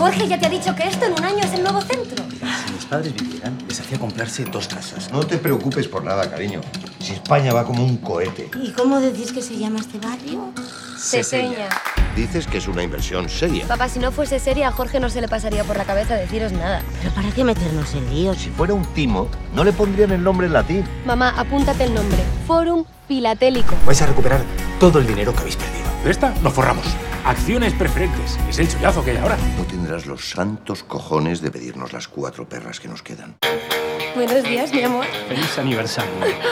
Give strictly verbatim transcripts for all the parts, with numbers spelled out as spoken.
Jorge ya te ha dicho que esto en un año es el nuevo centro. Si mis padres vivieran, les hacía comprarse dos casas. No te preocupes por nada, cariño. Si España va como un cohete. ¿Y cómo decís que se llama este barrio? Seseña. Dices que es una inversión seria. Papá, si no fuese seria, a Jorge no se le pasaría por la cabeza deciros nada. Pero ¿para qué meternos en líos? Si fuera un timo, no le pondrían el nombre en latín. Mamá, apúntate el nombre. Fórum Filatélico. Vais a recuperar todo el dinero que habéis perdido. De esta nos forramos. Acciones preferentes. Es el chollazo que hay ahora. No tendrás los santos cojones de pedirnos las cuatro perras que nos quedan. Buenos días, mi amor. Feliz aniversario.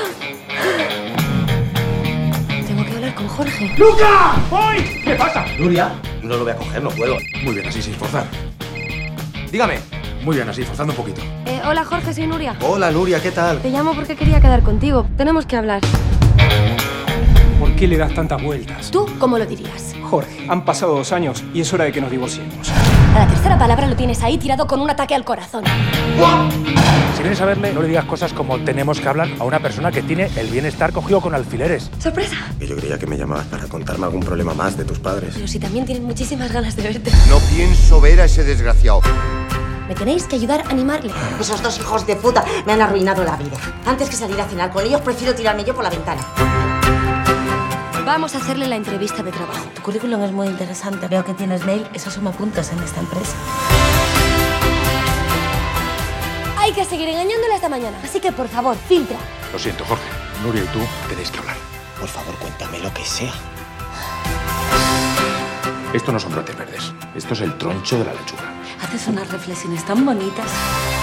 Tengo que hablar con Jorge. ¡Luca! ¡Voy! ¿Qué pasa? Nuria, no lo voy a coger, no puedo. Muy bien, así sin forzar. Dígame. Muy bien, así, forzando un poquito. Eh, hola, Jorge, soy Nuria. Hola, Nuria, ¿qué tal? Te llamo porque quería quedar contigo. Tenemos que hablar. ¿Por qué le das tantas vueltas? ¿Tú cómo lo dirías? Jorge, han pasado dos años y es hora de que nos divorciemos. A la tercera palabra lo tienes ahí tirado con un ataque al corazón. Si vienes a verle, no le digas cosas como tenemos que hablar a una persona que tiene el bienestar cogido con alfileres. ¡Sorpresa! Yo creía que me llamabas para contarme algún problema más de tus padres. Pero si también tienen muchísimas ganas de verte. No pienso ver a ese desgraciado. Me tenéis que ayudar a animarle. Esos dos hijos de puta me han arruinado la vida. Antes que salir a cenar con ellos, prefiero tirarme yo por la ventana. Vamos a hacerle la entrevista de trabajo. Tu currículum es muy interesante. Veo que tienes mail. Eso suma puntos en esta empresa. Hay que seguir engañándole hasta mañana. Así que, por favor, filtra. Lo siento, Jorge. Nuria y tú tenéis que hablar. Por favor, cuéntame lo que sea. Esto no son brotes verdes. Esto es el troncho de la lechuga. Haces unas reflexiones tan bonitas.